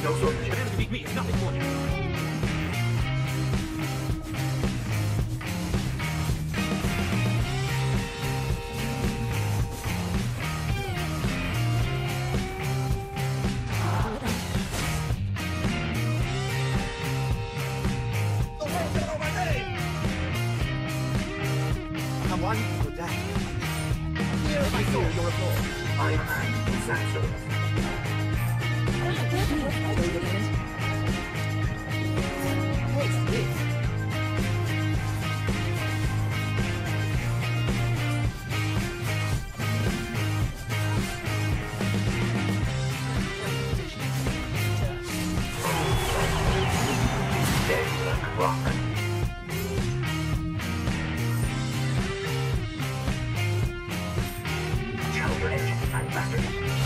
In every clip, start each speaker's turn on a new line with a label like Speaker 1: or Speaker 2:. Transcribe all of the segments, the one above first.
Speaker 1: No soldiers.
Speaker 2: Attempts to beat me is nothing more than...
Speaker 3: One will die. Here I hear your applause.
Speaker 1: Iron Man in Sandstorm.
Speaker 3: What's this?
Speaker 1: Dead like rock. Channel your engine and faster.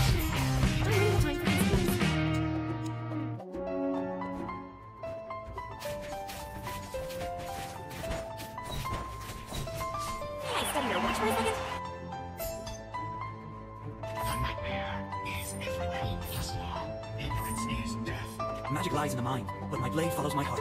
Speaker 2: Magic lies in the mind, but my blade follows my heart.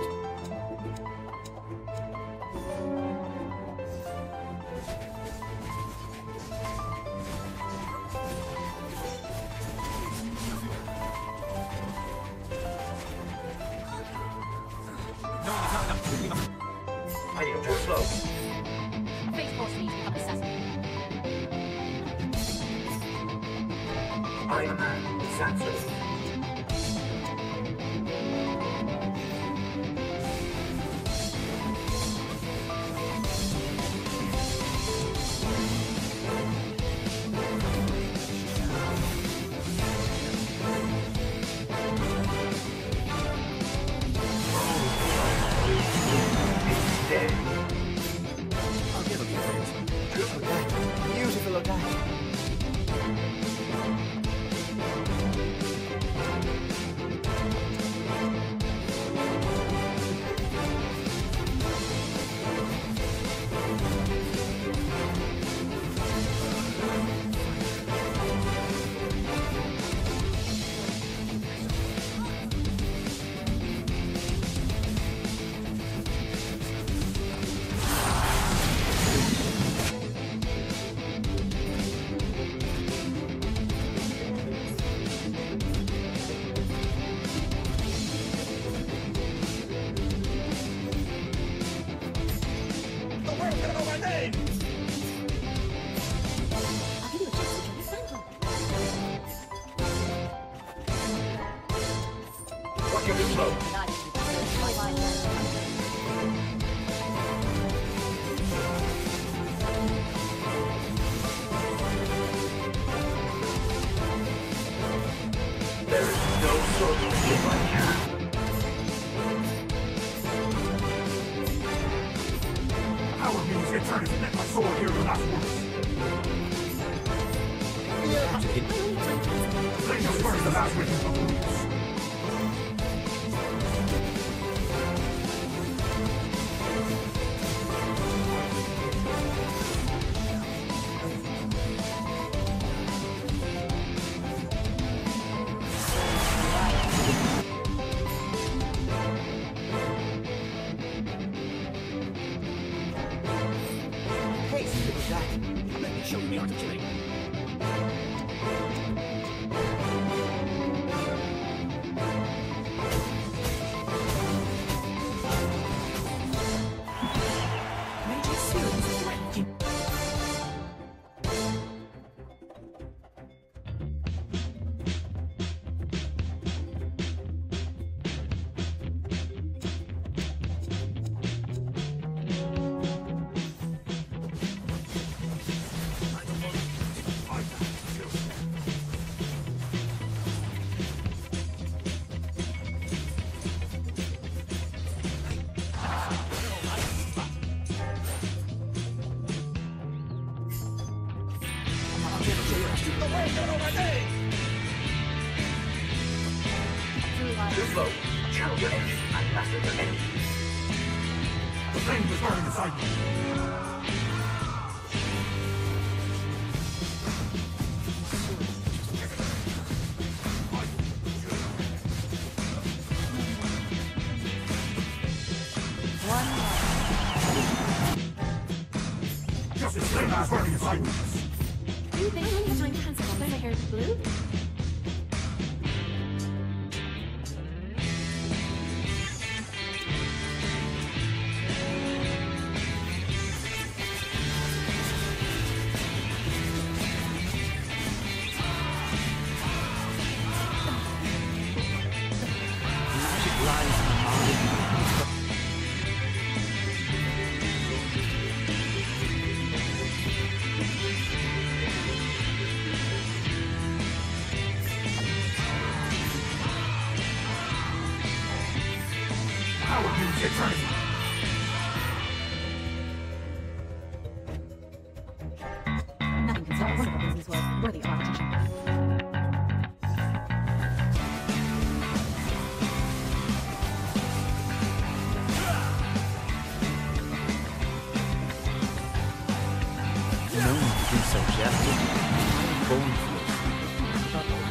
Speaker 2: No, it's not enough.
Speaker 1: I need to slow.
Speaker 4: Fate forced me to become assassin.
Speaker 1: Iron Man in Sandstorm. Dead.
Speaker 3: I'll never be friends. Beautiful guy. Beautiful guy.
Speaker 4: I'll give you a chance to join the Sand Club.
Speaker 1: Watch your slow.
Speaker 4: Not easy, but it's my mind.
Speaker 1: There is no soldier in my camp. Our means eternity met my sword here in the last words. Let us burn the last witness of the weeks.
Speaker 3: Haste, little guy.
Speaker 2: Let me show you the art of killing. Major series threatened.
Speaker 1: Too slow. Channel your engine and master your enemies. The flame is burning inside me. is burning inside me.
Speaker 4: Do you think I'm trying to cancel color my hair blue?
Speaker 2: Magic lies in the mind.
Speaker 1: Power means eternity.
Speaker 4: Nothing can stop wonderful things in this world worthy of our attention.
Speaker 2: No one can be so gentle. I'm born for this.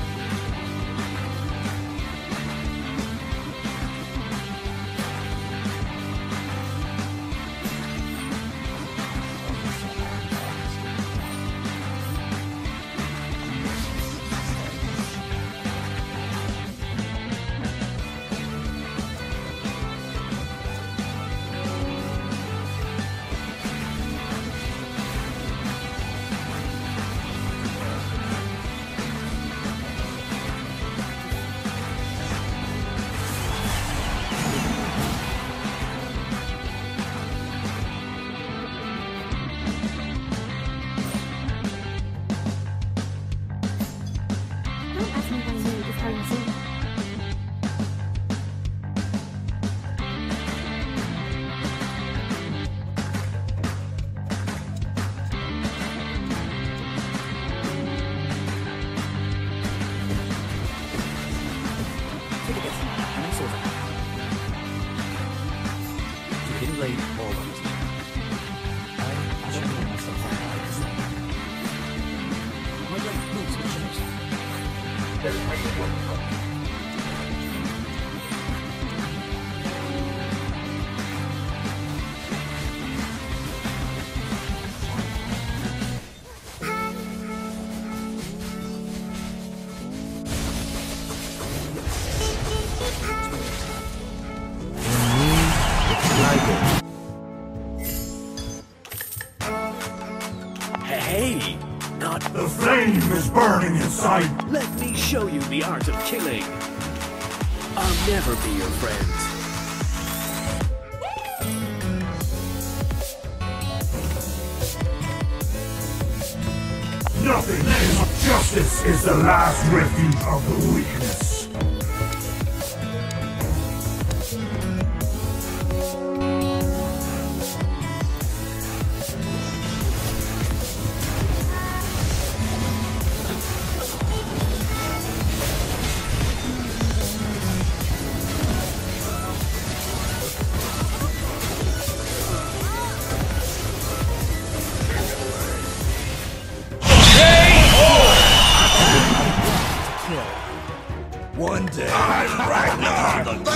Speaker 4: Don't ask me why Moon is carrying soon.
Speaker 2: Take a guess, and then sort it. To hidden blade always. I don't know myself like that. My blade moves with change.
Speaker 1: There is my work.
Speaker 5: Hey, not.
Speaker 1: The flame is burning inside.
Speaker 5: Let me show you the art of killing. I'll never be your friend.
Speaker 1: Nothing is. Justice is the last refuge of the weakness.
Speaker 6: One day, I'm Ragnar the